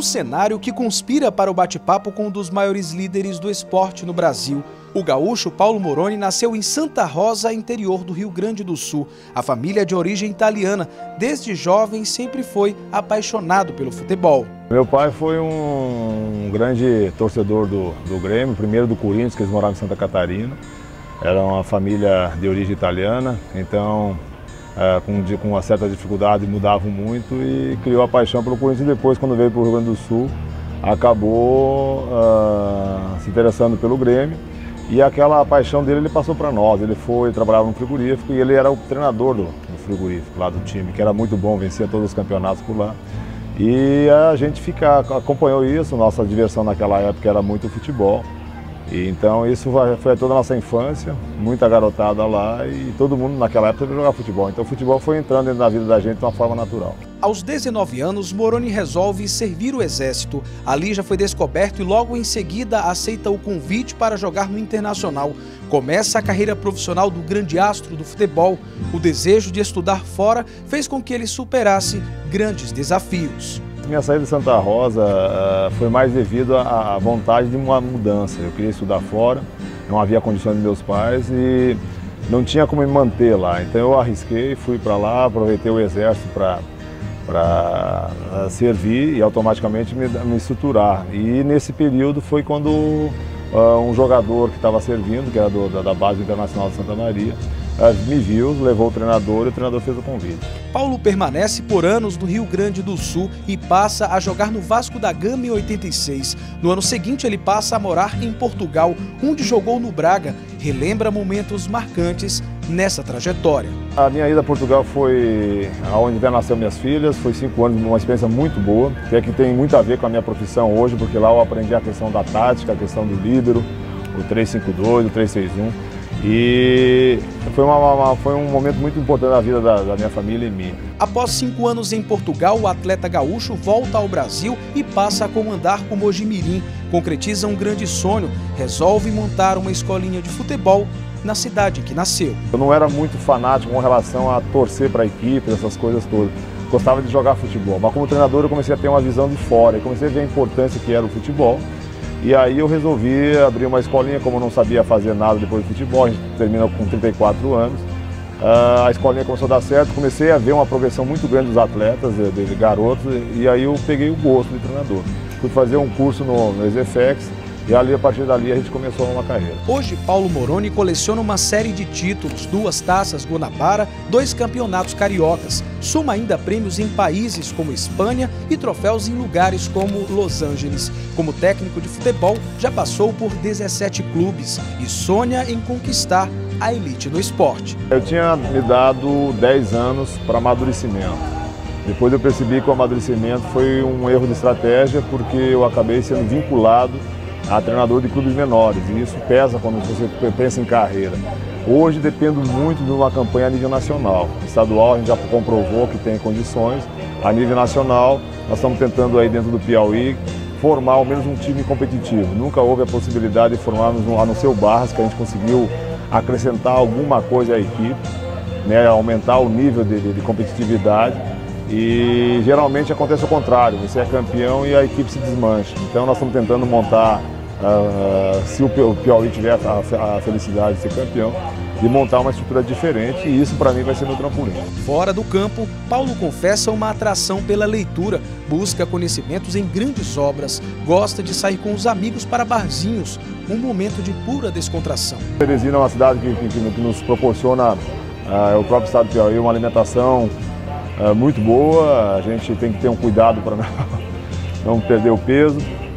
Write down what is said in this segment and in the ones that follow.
Um cenário que conspira para o bate-papo com um dos maiores líderes do esporte no Brasil. O gaúcho Paulo Moroni nasceu em Santa Rosa, interior do Rio Grande do Sul. A família é de origem italiana. Desde jovem sempre foi apaixonado pelo futebol. Meu pai foi um grande torcedor do Grêmio, primeiro do Corinthians, que eles moravam em Santa Catarina. Era uma família de origem italiana, então com uma certa dificuldade mudavam muito e criou a paixão pelo Corinthians. E depois, quando veio para o Rio Grande do Sul, acabou se interessando pelo Grêmio. E aquela paixão dele ele passou para nós. Ele trabalhava no frigorífico e ele era o treinador do frigorífico lá do time, que era muito bom, vencia todos os campeonatos por lá. E a gente acompanhou isso, nossa diversão naquela época era muito futebol. E então isso foi toda a nossa infância, muita garotada lá e todo mundo naquela época ia jogar futebol. Então o futebol foi entrando dentro da vida da gente de uma forma natural. Aos 19 anos, Moroni resolve servir o Exército. Ali já foi descoberto e logo em seguida aceita o convite para jogar no Internacional. Começa a carreira profissional do grande astro do futebol. O desejo de estudar fora fez com que ele superasse grandes desafios. Minha saída de Santa Rosa foi mais devido à vontade de uma mudança. Eu queria estudar fora, não havia condições dos meus pais e não tinha como me manter lá. Então eu arrisquei, fui para lá, aproveitei o Exército para servir e automaticamente me estruturar. E nesse período foi quando um jogador que estava servindo, que era da base internacional de Santa Maria, me viu, levou o treinador e o treinador fez o convite. Paulo permanece por anos no Rio Grande do Sul e passa a jogar no Vasco da Gama em 86. No ano seguinte ele passa a morar em Portugal, onde jogou no Braga. Relembra momentos marcantes nessa trajetória. A minha ida a Portugal foi onde nasceram minhas filhas, foi 5 anos, uma experiência muito boa, que tem muito a ver com a minha profissão hoje, porque lá eu aprendi a questão da tática, a questão do líbero, o 3-5-2, o 3-6-1. E foi um momento muito importante na vida da minha família e minha. Após 5 anos em Portugal, o atleta gaúcho volta ao Brasil e passa a comandar o Mojimirim. Concretiza um grande sonho, resolve montar uma escolinha de futebol na cidade em que nasceu. Eu não era muito fanático com relação a torcer para a equipe, essas coisas todas. Gostava de jogar futebol, mas como treinador eu comecei a ter uma visão de fora e comecei a ver a importância que era o futebol. E aí eu resolvi abrir uma escolinha, como eu não sabia fazer nada depois do futebol, a gente termina com 34 anos. A escolinha começou a dar certo, comecei a ver uma progressão muito grande dos atletas, de garotos, e aí eu peguei o gosto de treinador. Fui fazer um curso no Exefex e ali, a partir dali a gente começou uma carreira. Hoje, Paulo Moroni coleciona uma série de títulos, 2 taças Guanabara, 2 campeonatos cariocas. Soma ainda prêmios em países como Espanha e troféus em lugares como Los Angeles. Como técnico de futebol, já passou por 17 clubes e sonha em conquistar a elite no esporte. Eu tinha me dado 10 anos para amadurecimento. Depois eu percebi que o amadurecimento foi um erro de estratégia, porque eu acabei sendo vinculado a treinador de clubes menores, e isso pesa quando você pensa em carreira. Hoje dependo muito de uma campanha a nível nacional. Estadual a gente já comprovou que tem condições. A nível nacional nós estamos tentando aí dentro do Piauí formar ao menos um time competitivo. Nunca houve a possibilidade de formarmos, a não ser o Barras, que a gente conseguiu acrescentar alguma coisa à equipe, né, aumentar o nível de competitividade. E geralmente acontece o contrário, você é campeão e a equipe se desmancha. Então nós estamos tentando montar, se o Piauí tiver a felicidade de ser campeão, de montar uma estrutura diferente, e isso para mim vai ser meu trampolim. Fora do campo, Paulo confessa uma atração pela leitura, busca conhecimentos em grandes obras, gosta de sair com os amigos para barzinhos, um momento de pura descontração. Teresina é uma cidade que nos proporciona, o próprio estado do Piauí, uma alimentação muito boa. A gente tem que ter um cuidado para não perder o peso.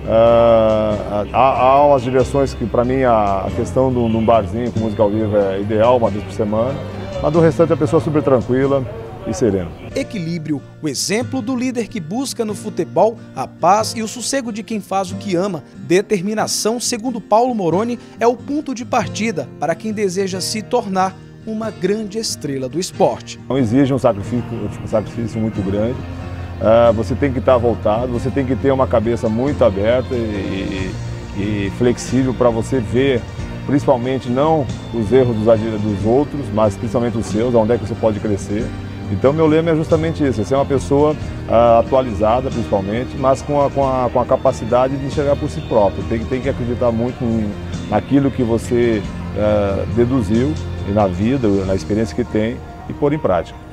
Há umas diversões que para mim a questão de um barzinho com música ao vivo é ideal, uma vez por semana, mas do restante a pessoa é super tranquila e serena. Equilíbrio, o exemplo do líder que busca no futebol a paz e o sossego de quem faz o que ama. Determinação, segundo Paulo Moroni, é o ponto de partida para quem deseja se tornar uma grande estrela do esporte. Não exige um sacrifício muito grande, você tem que estar voltado, você tem que ter uma cabeça muito aberta e flexível para você ver, principalmente não os erros dos outros, mas principalmente os seus, onde é que você pode crescer. Então meu lema é justamente isso, é ser uma pessoa atualizada principalmente, mas com a capacidade de enxergar por si próprio. Tem que acreditar muito naquilo que você deduziu, e na vida, na experiência que tem, e pôr em prática.